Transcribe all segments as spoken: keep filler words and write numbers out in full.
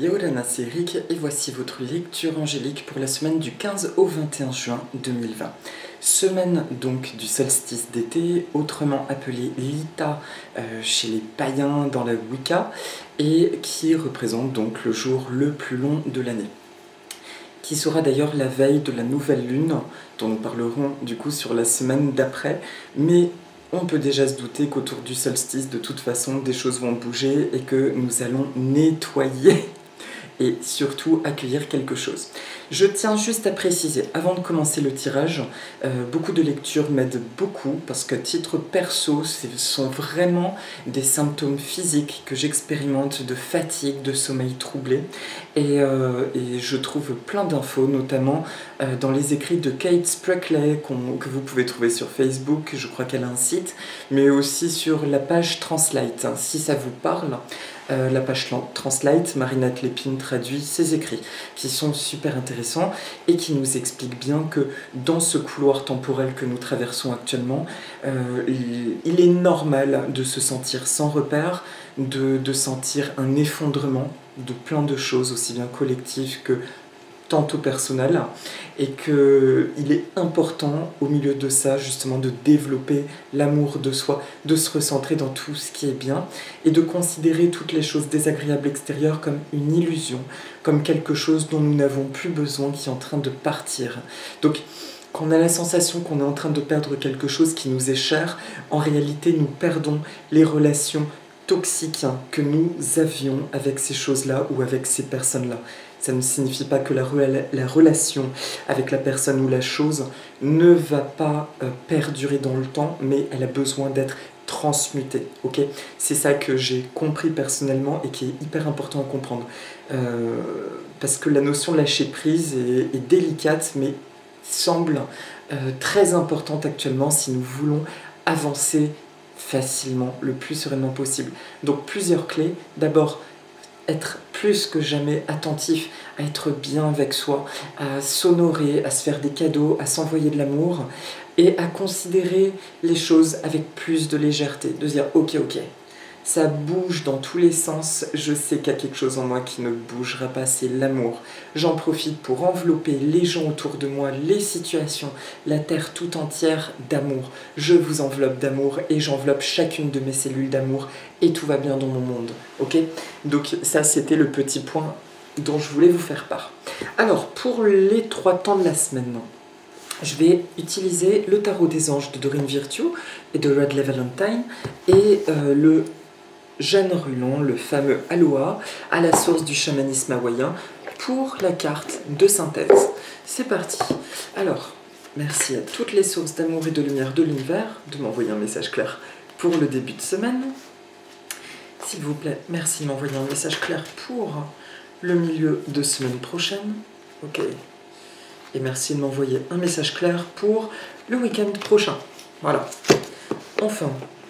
Yaorana, c'est Rick et voici votre lecture angélique pour la semaine du quinze au vingt et un juin deux mille vingt. Semaine donc du solstice d'été, autrement appelé l'Ita euh, chez les païens dans la Wicca, et qui représente donc le jour le plus long de l'année. Qui sera d'ailleurs la veille de la nouvelle lune, dont nous parlerons du coup sur la semaine d'après, mais on peut déjà se douter qu'autour du solstice, de toute façon, des choses vont bouger et que nous allons nettoyer et surtout accueillir quelque chose. Je tiens juste à préciser, avant de commencer le tirage, euh, beaucoup de lectures m'aident beaucoup parce qu'à titre perso, ce sont vraiment des symptômes physiques que j'expérimente de fatigue, de sommeil troublé et, euh, et je trouve plein d'infos, notamment euh, dans les écrits de Kate Sprackley qu'on, que vous pouvez trouver sur Facebook, je crois qu'elle a un site, mais aussi sur la page Translate, hein, si ça vous parle. Euh, la page Translate, Marinette Lépine traduit ses écrits, qui sont super intéressants et qui nous expliquent bien que dans ce couloir temporel que nous traversons actuellement, euh, il, il est normal de se sentir sans repère, de, de sentir un effondrement de plein de choses, aussi bien collectives que tantôt personnel, et qu'il est important au milieu de ça justement de développer l'amour de soi, de se recentrer dans tout ce qui est bien et de considérer toutes les choses désagréables extérieures comme une illusion, comme quelque chose dont nous n'avons plus besoin, qui est en train de partir. Donc quand on a la sensation qu'on est en train de perdre quelque chose qui nous est cher, en réalité nous perdons les relations toxiques que nous avions avec ces choses-là ou avec ces personnes-là. Ça ne signifie pas que la, la relation avec la personne ou la chose ne va pas euh, perdurer dans le temps, mais elle a besoin d'être transmutée. Okay, c'est ça que j'ai compris personnellement et qui est hyper important à comprendre. Euh, parce que la notion de lâcher prise est, est délicate, mais semble euh, très importante actuellement si nous voulons avancer facilement, le plus sereinement possible. Donc plusieurs clés. D'abord, être plus que jamais attentif à être bien avec soi, à s'honorer, à se faire des cadeaux, à s'envoyer de l'amour et à considérer les choses avec plus de légèreté, de dire ok ok, ça bouge dans tous les sens, je sais qu'il y a quelque chose en moi qui ne bougera pas, c'est l'amour. J'en profite pour envelopper les gens autour de moi, les situations, la terre tout entière d'amour. Je vous enveloppe d'amour et j'enveloppe chacune de mes cellules d'amour et tout va bien dans mon monde, ok? Donc ça c'était le petit point dont je voulais vous faire part. Alors pour les trois temps de la semaine, je vais utiliser le tarot des anges de Doreen Virtue et de Radleigh Valentine et euh, le Jeanne Rulon, le fameux Aloha, à la source du chamanisme hawaïen, pour la carte de synthèse. C'est parti. Alors, merci à toutes les sources d'amour et de lumière de l'univers de m'envoyer un message clair pour le début de semaine. S'il vous plaît, merci de m'envoyer un message clair pour le milieu de semaine prochaine. Ok. Et merci de m'envoyer un message clair pour le week-end prochain. Voilà. Enfin.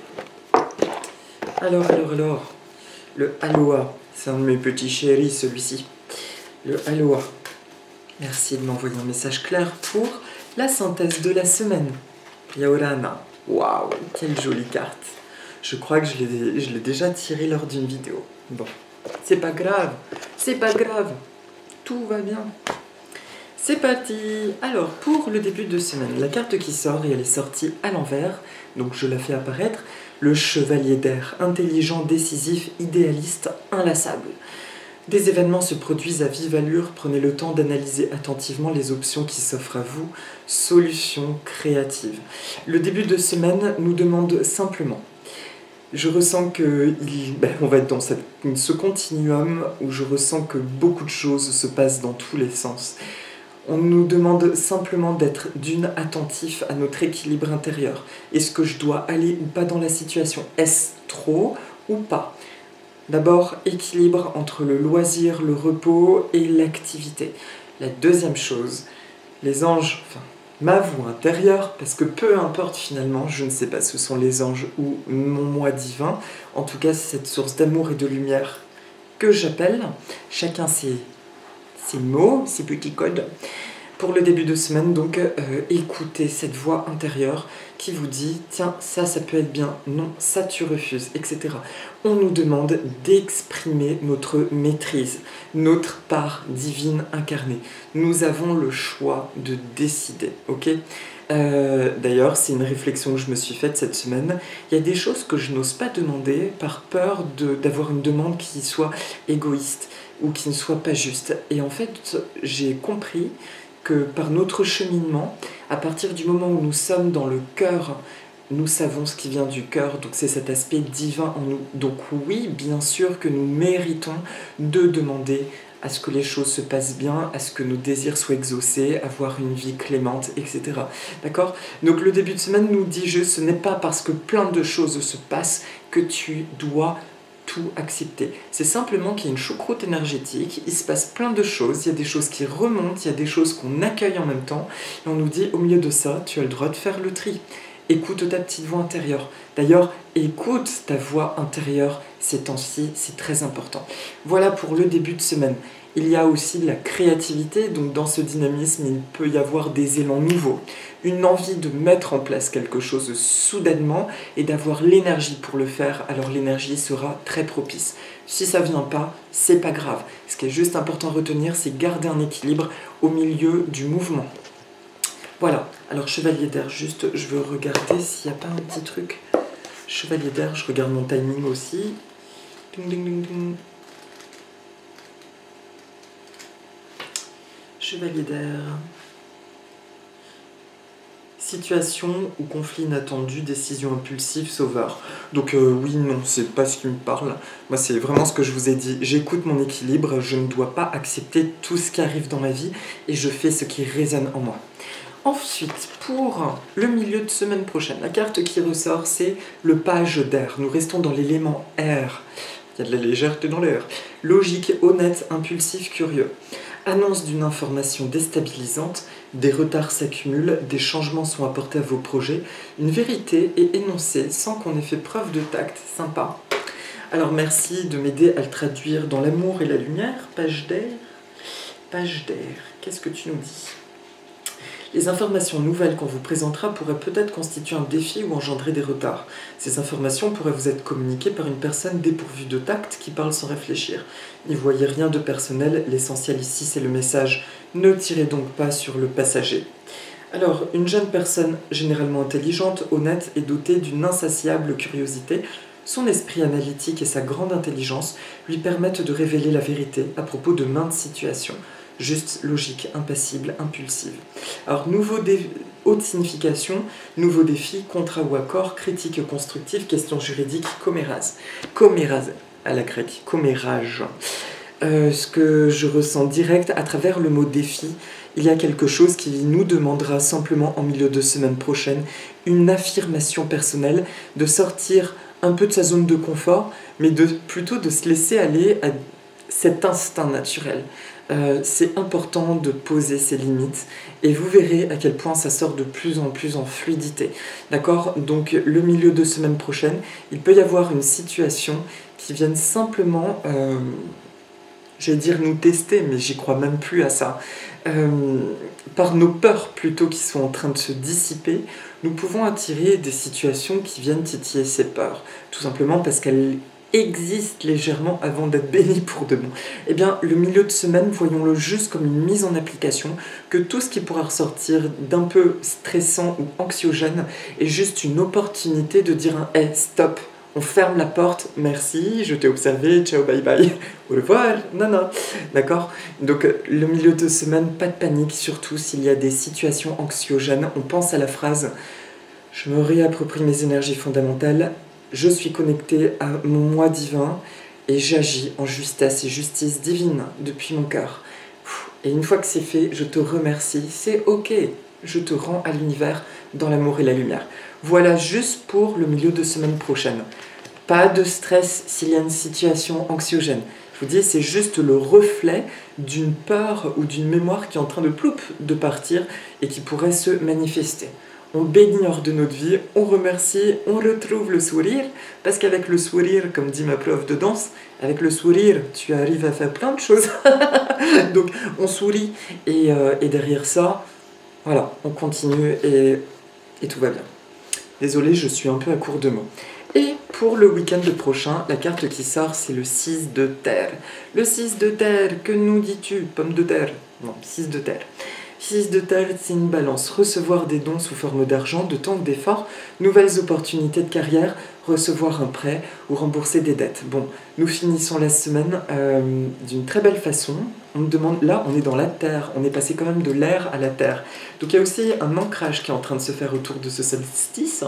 Alors, alors, alors, le Aloha, c'est un de mes petits chéris, celui-ci. Le Aloha. Merci de m'envoyer un message clair pour la synthèse de la semaine. Yaorana. Waouh, quelle jolie carte. Je crois que je l'ai, je l'ai déjà tirée lors d'une vidéo. Bon, c'est pas grave, c'est pas grave. Tout va bien. C'est parti. Alors, pour le début de semaine, la carte qui sort, et elle est sortie à l'envers, donc je la fais apparaître, le chevalier d'air, intelligent, décisif, idéaliste, inlassable. Des événements se produisent à vive allure, prenez le temps d'analyser attentivement les options qui s'offrent à vous, solutions créatives. Le début de semaine nous demande simplement, je ressens que il, ben, on va être dans cette, ce continuum où je ressens que beaucoup de choses se passent dans tous les sens. On nous demande simplement d'être d'une attentif à notre équilibre intérieur. Est-ce que je dois aller ou pas dans la situation? Est-ce trop ou pas? D'abord, équilibre entre le loisir, le repos et l'activité. La deuxième chose, les anges, enfin, ma voix intérieure, parce que peu importe finalement, je ne sais pas, ce sont les anges ou mon moi divin, en tout cas c'est cette source d'amour et de lumière que j'appelle, chacun ses... ces mots, ces petits codes, Pour le début de semaine, donc, euh, écoutez cette voix intérieure qui vous dit « Tiens, ça, ça peut être bien. Non, ça, tu refuses, et cetera » On nous demande d'exprimer notre maîtrise, notre part divine incarnée. Nous avons le choix de décider, ok ? Euh, D'ailleurs, c'est une réflexion que je me suis faite cette semaine. Il y a des choses que je n'ose pas demander par peur de, d'avoir une demande qui soit égoïste ou qui ne soit pas juste. Et en fait, j'ai compris que par notre cheminement, à partir du moment où nous sommes dans le cœur, nous savons ce qui vient du cœur, donc c'est cet aspect divin en nous. Donc oui, bien sûr que nous méritons de demander à ce que les choses se passent bien, à ce que nos désirs soient exaucés, avoir une vie clémente, et cetera. D'accord ? Donc le début de semaine nous dit juste, ce n'est pas parce que plein de choses se passent que tu dois tout accepter. C'est simplement qu'il y a une choucroute énergétique, il se passe plein de choses, il y a des choses qui remontent, il y a des choses qu'on accueille en même temps, et on nous dit, au milieu de ça, tu as le droit de faire le tri. Écoute ta petite voix intérieure. D'ailleurs, écoute ta voix intérieure ces temps-ci, c'est très important. Voilà pour le début de semaine. Il y a aussi de la créativité, donc dans ce dynamisme, il peut y avoir des élans nouveaux, une envie de mettre en place quelque chose soudainement et d'avoir l'énergie pour le faire, alors l'énergie sera très propice. Si ça ne vient pas, c'est pas grave. Ce qui est juste important à retenir, c'est garder un équilibre au milieu du mouvement. Voilà, alors chevalier d'air, juste je veux regarder s'il n'y a pas un petit truc. Chevalier d'air, je regarde mon timing aussi. Ding, ding, ding, ding. Chevalier d'air. Situation ou conflit inattendu, décision impulsive, sauveur. Donc euh, oui, non, c'est pas ce qui me parle. Moi, c'est vraiment ce que je vous ai dit. J'écoute mon équilibre, je ne dois pas accepter tout ce qui arrive dans ma vie et je fais ce qui résonne en moi. Ensuite, pour le milieu de semaine prochaine, la carte qui ressort, c'est le page d'air. Nous restons dans l'élément air. Il y a de la légèreté dans l'air. Logique, honnête, impulsif, curieux. Annonce d'une information déstabilisante, des retards s'accumulent, des changements sont apportés à vos projets, une vérité est énoncée sans qu'on ait fait preuve de tact. Sympa. Alors merci de m'aider à le traduire dans l'amour et la lumière. Page d'air. Page d'air. Qu'est-ce que tu nous dis ? Les informations nouvelles qu'on vous présentera pourraient peut-être constituer un défi ou engendrer des retards. Ces informations pourraient vous être communiquées par une personne dépourvue de tact qui parle sans réfléchir. N'y voyez rien de personnel, l'essentiel ici c'est le message. Ne tirez donc pas sur le passager. Alors, une jeune personne généralement intelligente, honnête et dotée d'une insatiable curiosité, son esprit analytique et sa grande intelligence lui permettent de révéler la vérité à propos de maintes situations. Juste, logique, impassible, impulsive. Alors, nouveau dé... haute signification, nouveau défi, contrat ou accord, critique constructive, question juridique, comméraz. Comméraz, à la grecque, commérage. Euh, ce que je ressens direct à travers le mot défi, il y a quelque chose qui nous demandera simplement en milieu de semaine prochaine, une affirmation personnelle, de sortir un peu de sa zone de confort, mais de, plutôt de se laisser aller à cet instinct naturel. Euh, c'est important de poser ses limites et vous verrez à quel point ça sort de plus en plus en fluidité. D'accord ? Donc le milieu de semaine prochaine, il peut y avoir une situation qui vienne simplement, euh, j'allais dire nous tester, mais j'y crois même plus à ça. Euh, par nos peurs plutôt qui sont en train de se dissiper, nous pouvons attirer des situations qui viennent titiller ces peurs. Tout simplement parce qu'elles existe légèrement avant d'être béni pour de bon. Eh bien, le milieu de semaine, voyons-le juste comme une mise en application, que tout ce qui pourra ressortir d'un peu stressant ou anxiogène est juste une opportunité de dire un « hey, stop !» On ferme la porte, merci, je t'ai observé, ciao, bye bye, au revoir, non, non, d'accord ? Donc, le milieu de semaine, pas de panique, surtout s'il y a des situations anxiogènes. On pense à la phrase « Je me réapproprie mes énergies fondamentales », je suis connecté à mon moi divin et j'agis en justesse et justice divine depuis mon cœur. Et une fois que c'est fait, je te remercie, c'est ok, je te rends à l'univers dans l'amour et la lumière. Voilà juste pour le milieu de semaine prochaine. Pas de stress s'il y a une situation anxiogène. Je vous dis, c'est juste le reflet d'une peur ou d'une mémoire qui est en train de ploup, de partir et qui pourrait se manifester. on baigne hors de notre vie, on remercie, on retrouve le sourire, parce qu'avec le sourire, comme dit ma prof de danse, avec le sourire, tu arrives à faire plein de choses. Donc on sourit, et, euh, et derrière ça, voilà, on continue, et, et tout va bien. Désolée, je suis un peu à court de mots. Et pour le week-end prochain, la carte qui sort, c'est le six de terre. Le six de terre, que nous dis-tu? Pomme de terre? Non, six de terre. six de terre, c'est une balance. Recevoir des dons sous forme d'argent, de temps, d'efforts, nouvelles opportunités de carrière, recevoir un prêt ou rembourser des dettes. Bon, nous finissons la semaine euh, d'une très belle façon. On me demande, là, on est dans la terre, on est passé quand même de l'air à la terre. Donc il y a aussi un ancrage qui est en train de se faire autour de ce solstice.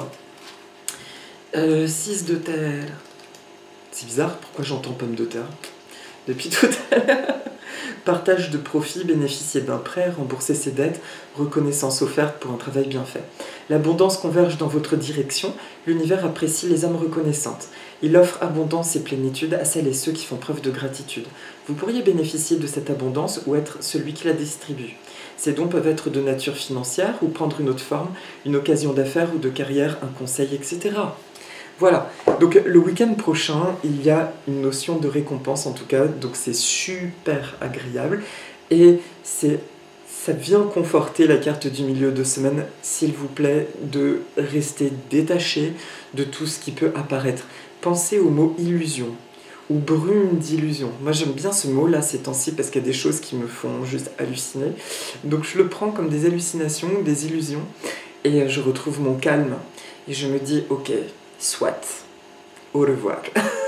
Euh, six de terre. C'est bizarre, pourquoi j'entends pomme de terre depuis tout à l'heure? Partage de profit, bénéficier d'un prêt, rembourser ses dettes, reconnaissance offerte pour un travail bien fait. L'abondance converge dans votre direction, l'univers apprécie les âmes reconnaissantes. Il offre abondance et plénitude à celles et ceux qui font preuve de gratitude. Vous pourriez bénéficier de cette abondance ou être celui qui la distribue. Ces dons peuvent être de nature financière ou prendre une autre forme, une occasion d'affaires ou de carrière, un conseil, et cetera. Voilà, donc le week-end prochain, il y a une notion de récompense en tout cas, donc c'est super agréable et c'est, ça vient conforter la carte du milieu de semaine, s'il vous plaît, de rester détaché de tout ce qui peut apparaître. Pensez au mot illusion ou brume d'illusion. Moi j'aime bien ce mot-là ces temps-ci parce qu'il y a des choses qui me font juste halluciner, donc je le prends comme des hallucinations, des illusions et je retrouve mon calme et je me dis ok, soit, au revoir.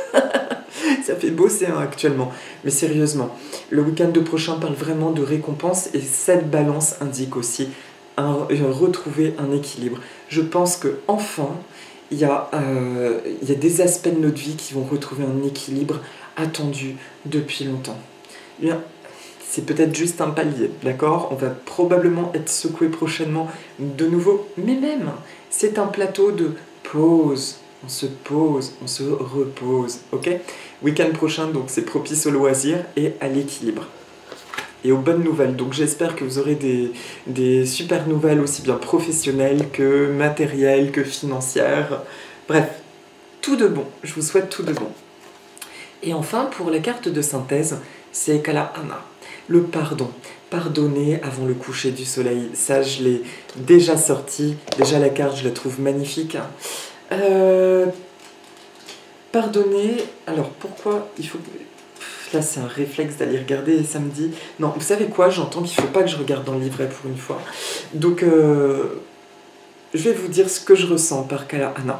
Ça fait bosser hein, actuellement, mais sérieusement, le week-end prochain parle vraiment de récompense et cette balance indique aussi un, un, retrouver un équilibre. Je pense que enfin, il y a, euh, il y a des aspects de notre vie qui vont retrouver un équilibre attendu depuis longtemps. Bien, c'est peut-être juste un palier, d'accord? On va probablement être secoué prochainement de nouveau, mais même, c'est un plateau de pause. On se pose, on se repose, ok? Week-end prochain, donc c'est propice au loisir et à l'équilibre. Et aux bonnes nouvelles. Donc j'espère que vous aurez des, des super nouvelles aussi bien professionnelles que matérielles, que financières. Bref, tout de bon. Je vous souhaite tout de bon. Et enfin, pour la carte de synthèse, c'est Kalahana. Le pardon. Pardonner avant le coucher du soleil. Ça, je l'ai déjà sorti. Déjà, la carte, je la trouve magnifique. Euh, pardonner, alors pourquoi il faut... Là c'est un réflexe d'aller regarder et ça me dit... Non, vous savez quoi, j'entends qu'il ne faut pas que je regarde dans le livret pour une fois. Donc, euh, je vais vous dire ce que je ressens par Kalahana.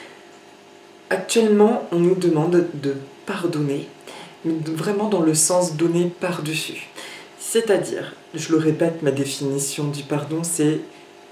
Actuellement, on nous demande de pardonner, mais vraiment dans le sens donner par-dessus. C'est-à-dire, je le répète, ma définition du pardon, c'est...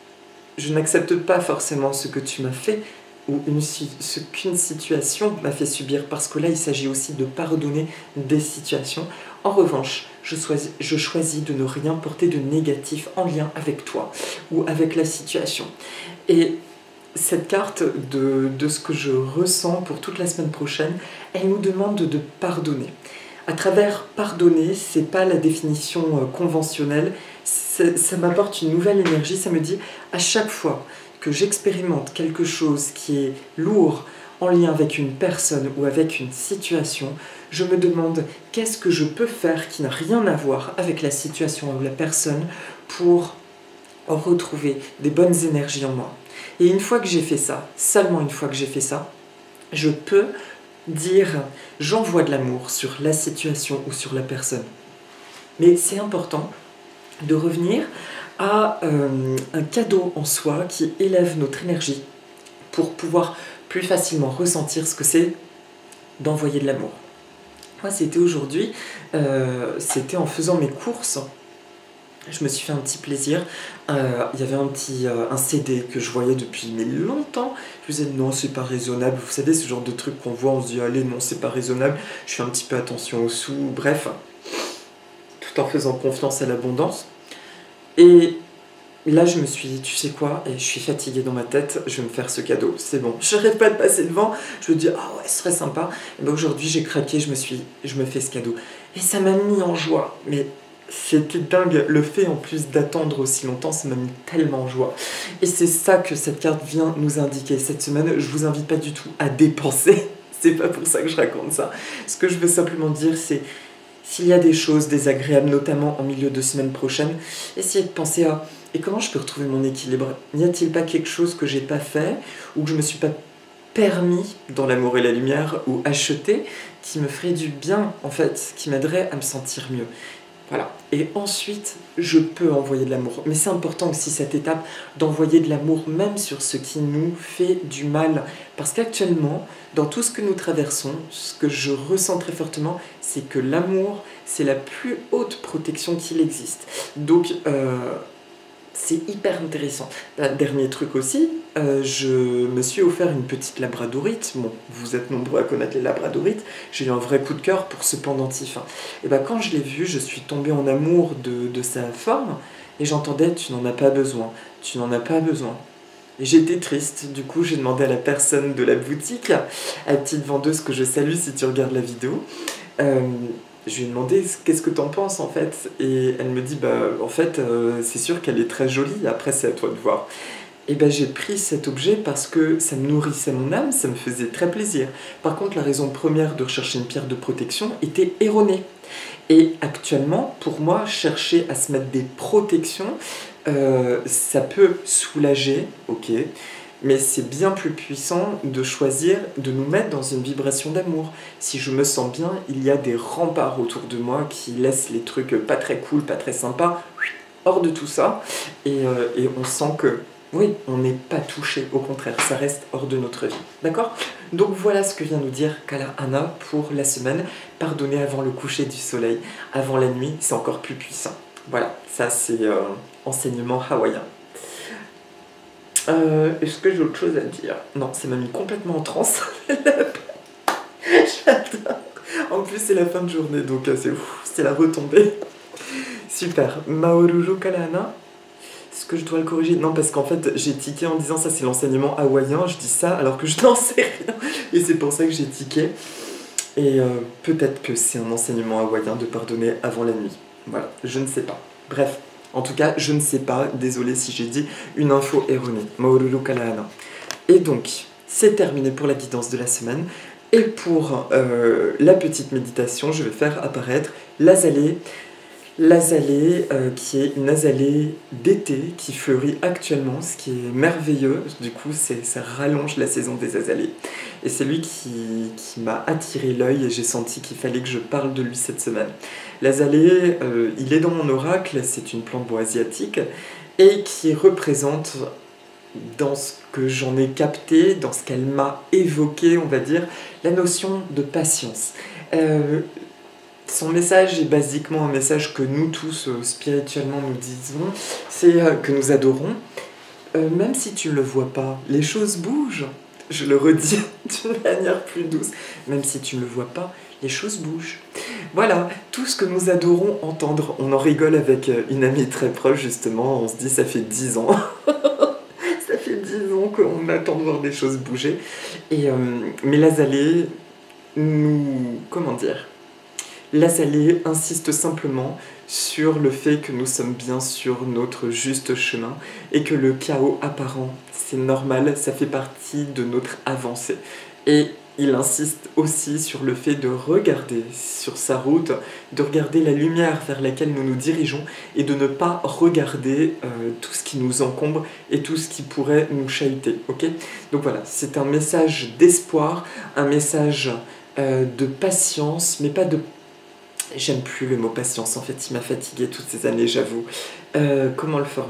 Je n'accepte pas forcément ce que tu m'as fait, ou une, ce qu'une situation m'a fait subir, parce que là, il s'agit aussi de pardonner des situations. En revanche, je choisis, je choisis de ne rien porter de négatif en lien avec toi ou avec la situation. Et cette carte de, de ce que je ressens pour toute la semaine prochaine, elle nous demande de pardonner. À travers pardonner, c'est pas la définition conventionnelle, ça m'apporte une nouvelle énergie, ça me dit à chaque fois que j'expérimente quelque chose qui est lourd en lien avec une personne ou avec une situation, je me demande qu'est-ce que je peux faire qui n'a rien à voir avec la situation ou la personne pour retrouver des bonnes énergies en moi. Et une fois que j'ai fait ça, seulement une fois que j'ai fait ça, je peux dire j'envoie de l'amour sur la situation ou sur la personne. Mais c'est important de revenir à euh, un cadeau en soi qui élève notre énergie pour pouvoir plus facilement ressentir ce que c'est d'envoyer de l'amour. Moi, c'était aujourd'hui, euh, c'était en faisant mes courses, je me suis fait un petit plaisir. Euh, il y avait un petit euh, un C D que je voyais depuis mais longtemps. Je me disais non, c'est pas raisonnable. Vous savez, ce genre de truc qu'on voit, on se dit allez, non, c'est pas raisonnable. Je fais un petit peu attention aux sous, bref, tout en faisant confiance à l'abondance. Et là, je me suis dit, tu sais quoi, et je suis fatiguée dans ma tête, je vais me faire ce cadeau, c'est bon. Je n'arrête pas de passer devant, je me dis, ah ouais, ce serait sympa. Et ben aujourd'hui, j'ai craqué, je me suis, je me fais ce cadeau. Et ça m'a mis en joie, mais C'était dingue, le fait en plus d'attendre aussi longtemps, ça m'a mis tellement en joie. Et c'est ça que cette carte vient nous indiquer cette semaine. Je vous invite pas du tout à dépenser, c'est pas pour ça que je raconte ça. Ce que je veux simplement dire, c'est s'il y a des choses désagréables, notamment en milieu de semaine prochaine, essayez de penser à et comment je peux retrouver mon équilibre. N'y a-t-il pas quelque chose que j'ai pas fait ou que je me suis pas permis dans l'amour et la lumière ou acheté qui me ferait du bien en fait, qui m'aiderait à me sentir mieux. Voilà. Et ensuite, je peux envoyer de l'amour. Mais c'est important aussi cette étape d'envoyer de l'amour même sur ce qui nous fait du mal. Parce qu'actuellement, dans tout ce que nous traversons, ce que je ressens très fortement, c'est que l'amour, c'est la plus haute protection qu'il existe. Donc, euh, c'est hyper intéressant. Un dernier truc aussi, euh, je me suis offert une petite labradorite. Bon, vous êtes nombreux à connaître les labradorites. J'ai eu un vrai coup de cœur pour ce pendentif. Hein. Et ben quand je l'ai vu, je suis tombée en amour de, de sa forme. Et j'entendais, tu n'en as pas besoin. Tu n'en as pas besoin. Et j'étais triste. Du coup, j'ai demandé à la personne de la boutique, à la petite vendeuse que je salue si tu regardes la vidéo, euh, je lui ai demandé qu'est-ce que t'en penses en fait, et elle me dit bah en fait euh, c'est sûr qu'elle est très jolie, après c'est à toi de voir. Et ben j'ai pris cet objet parce que ça me nourrissait mon âme, ça me faisait très plaisir. Par contre la raison première de rechercher une pierre de protection était erronée. Et actuellement pour moi chercher à se mettre des protections, euh, ça peut soulager, ok. Mais c'est bien plus puissant de choisir de nous mettre dans une vibration d'amour. Si je me sens bien, il y a des remparts autour de moi qui laissent les trucs pas très cool, pas très sympas, hors de tout ça. Et, euh, et on sent que, oui, on n'est pas touché, au contraire, ça reste hors de notre vie. D'accord ? Donc voilà ce que vient nous dire Kala Anna pour la semaine. Pardonner avant le coucher du soleil, avant la nuit, c'est encore plus puissant. Voilà, ça c'est euh, enseignement hawaïen. Euh, Est-ce que j'ai autre chose à dire? Non, ça m'a mis complètement en transe. J'adore. En plus, c'est la fin de journée, donc euh, c'est ouf, c'est la retombée. Super. Maorujo Kalana. Est-ce que je dois le corriger? Non, parce qu'en fait, j'ai tiqué en disant ça, c'est l'enseignement hawaïen. Je dis ça alors que je n'en sais rien. Et c'est pour ça que j'ai tiqué. Et euh, peut-être que c'est un enseignement hawaïen de pardonner avant la nuit. Voilà, je ne sais pas. Bref. En tout cas, je ne sais pas, désolé si j'ai dit une info erronée. Maoruru Kalahana. Et donc, c'est terminé pour la guidance de la semaine. Et pour euh, la petite méditation, je vais faire apparaître l'azalée. L'azalée, euh, qui est une azalée d'été qui fleurit actuellement, ce qui est merveilleux. Du coup, ça rallonge la saison des azalées. Et c'est lui qui, qui m'a attiré l'œil et j'ai senti qu'il fallait que je parle de lui cette semaine. L'azalée, euh, il est dans mon oracle, c'est une plante bois asiatique et qui représente, dans ce que j'en ai capté, dans ce qu'elle m'a évoqué, on va dire, la notion de patience. Euh, Son message est basiquement un message que nous tous, euh, spirituellement, nous disons, c'est euh, que nous adorons. Euh, même si tu ne le vois pas, les choses bougent. Je le redis d'une manière plus douce. Même si tu ne le vois pas, les choses bougent. Voilà, tout ce que nous adorons entendre. On en rigole avec une amie très proche, justement. On se dit, ça fait dix ans. Ça fait dix ans qu'on attend de voir des choses bouger. Et, euh, mais l'azalée nous... Comment dire ? L'azalée insiste simplement sur le fait que nous sommes bien sur notre juste chemin et que le chaos apparent, c'est normal, ça fait partie de notre avancée. Et il insiste aussi sur le fait de regarder sur sa route, de regarder la lumière vers laquelle nous nous dirigeons et de ne pas regarder euh, tout ce qui nous encombre et tout ce qui pourrait nous chahuter. Okay ? Donc voilà, c'est un message d'espoir, un message euh, de patience, mais pas de... J'aime plus le mot patience, en fait, il m'a fatigué toutes ces années, j'avoue. Euh, comment le formuler ?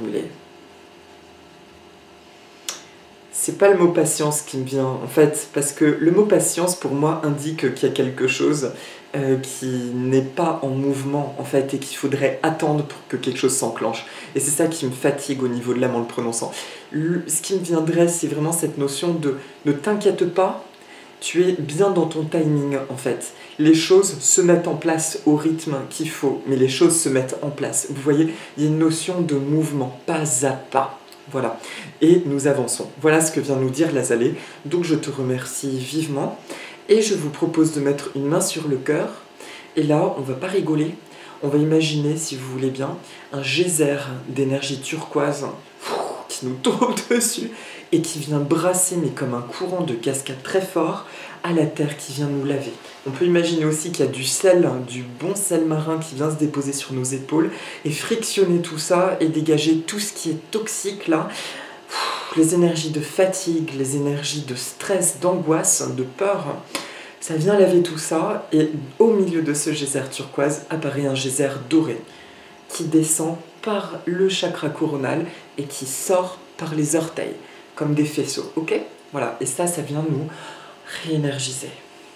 C'est pas le mot patience qui me vient, en fait, parce que le mot patience, pour moi, indique qu'il y a quelque chose euh, qui n'est pas en mouvement, en fait, et qu'il faudrait attendre pour que quelque chose s'enclenche. Et c'est ça qui me fatigue au niveau de l'âme en le prononçant. Le, ce qui me viendrait, c'est vraiment cette notion de « ne t'inquiète pas », tu es bien dans ton timing, en fait. Les choses se mettent en place au rythme qu'il faut, mais les choses se mettent en place. Vous voyez, il y a une notion de mouvement, pas à pas. Voilà. Et nous avançons. Voilà ce que vient nous dire l'azalée. Donc je te remercie vivement. Et je vous propose de mettre une main sur le cœur. Et là, on ne va pas rigoler. On va imaginer, si vous voulez bien, un geyser d'énergie turquoise qui nous tombe dessus et qui vient brasser, mais comme un courant de cascade très fort, à la terre qui vient nous laver. On peut imaginer aussi qu'il y a du sel, du bon sel marin qui vient se déposer sur nos épaules et frictionner tout ça et dégager tout ce qui est toxique là. Les énergies de fatigue, les énergies de stress, d'angoisse, de peur, ça vient laver tout ça et au milieu de ce geyser turquoise apparaît un geyser doré qui descend par le chakra coronal et qui sort par les orteils, comme des faisceaux, ok? Voilà, et ça, ça vient nous réénergiser.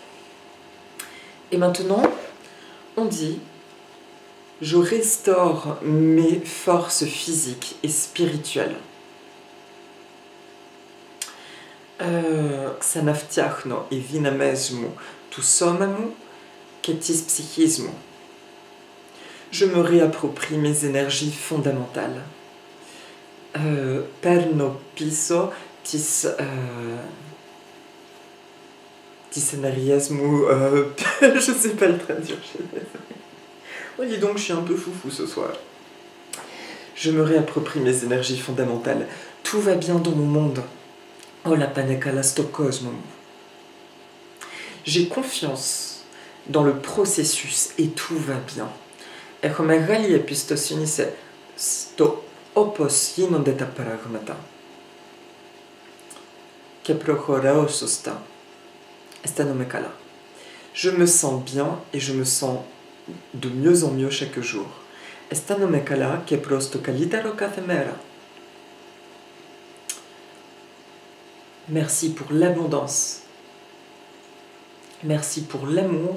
Et maintenant, on dit, je restaure mes forces physiques et spirituelles. Xanaftiachno et vinamesmu, tu somamu, ketis psychismu. Je me réapproprie mes énergies fondamentales. Euh, perno piso tis euh, tissenariasmu, euh, je sais pas le traduire. Oh, dis donc, je suis un peu foufou ce soir. Je me réapproprie mes énergies fondamentales. Tout va bien dans mon monde. Oh la panekalastok-cosmos. J'ai confiance dans le processus et tout va bien. Έχω μεγάλη εμπιστοσύνη στο όπως γίνονται τα πράγματα. Και προχωράω σωστά. Αισθάνομαι καλά. Je me sens bien et je me sens de mieux en mieux chaque jour. Αισθάνομαι καλά και προς το καλύτερο κάθε μέρα. Merci pour l'abondance. Merci pour l'amour.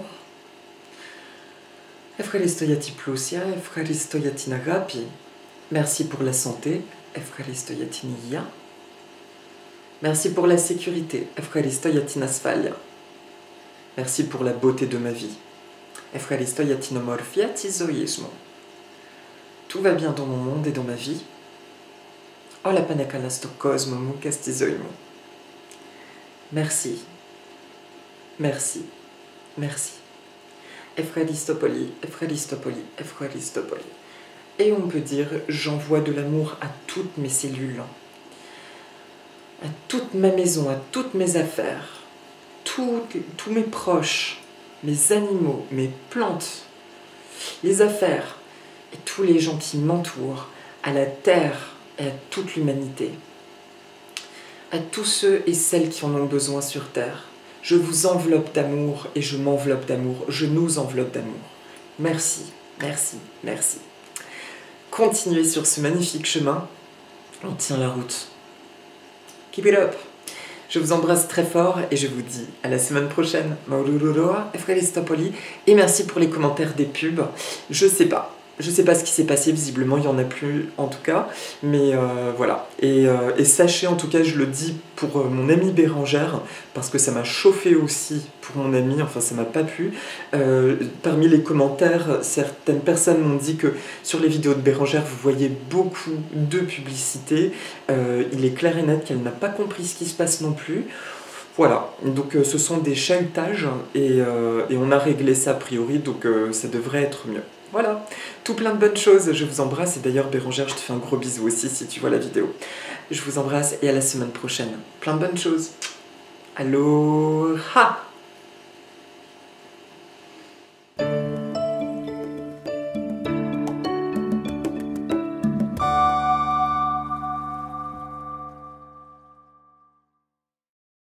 Ευχαριστώ για την πλούσια, ευχαριστώ για την αγάπη. Merci pour la santé, ευχαριστώ για την υγεία. Merci pour la sécurité, ευχαριστώ για την ασφάλεια. Merci pour la beauté de ma vie. Ευχαριστώ για την ομορφιά της ζωής μου. Tout va bien dans mon monde et dans ma vie. Όλα πάνε καλά στο κόσμο μου και στη ζωή μου. Merci. Merci. Merci. Efralistopoli, Efralistopoli, Efralistopoli. Et on peut dire, j'envoie de l'amour à toutes mes cellules, à toute ma maison, à toutes mes affaires, tous, tous mes proches, mes animaux, mes plantes, les affaires et tous les gens qui m'entourent, à la terre et à toute l'humanité, à tous ceux et celles qui en ont besoin sur terre. Je vous enveloppe d'amour et je m'enveloppe d'amour. Je nous enveloppe d'amour. Merci, merci, merci. Continuez sur ce magnifique chemin. On tient la route. Keep it up. Je vous embrasse très fort et je vous dis à la semaine prochaine. Maururoroa, Efralistopoli. Et merci pour les commentaires des pubs. Je sais pas. Je sais pas ce qui s'est passé, visiblement il n'y en a plus en tout cas, mais euh, voilà. Et, euh, et sachez, en tout cas je le dis pour euh, mon amie Bérangère, parce que ça m'a chauffé aussi pour mon amie, enfin ça m'a pas plu. Euh, parmi les commentaires, certaines personnes m'ont dit que sur les vidéos de Bérangère, vous voyez beaucoup de publicité. Euh, il est clair et net qu'elle n'a pas compris ce qui se passe non plus. Voilà, donc euh, ce sont des chahutages et, euh, et on a réglé ça a priori, donc euh, ça devrait être mieux. Voilà, tout plein de bonnes choses, je vous embrasse et d'ailleurs Bérangère, je te fais un gros bisou aussi si tu vois la vidéo. Je vous embrasse et à la semaine prochaine. Plein de bonnes choses. Aloha!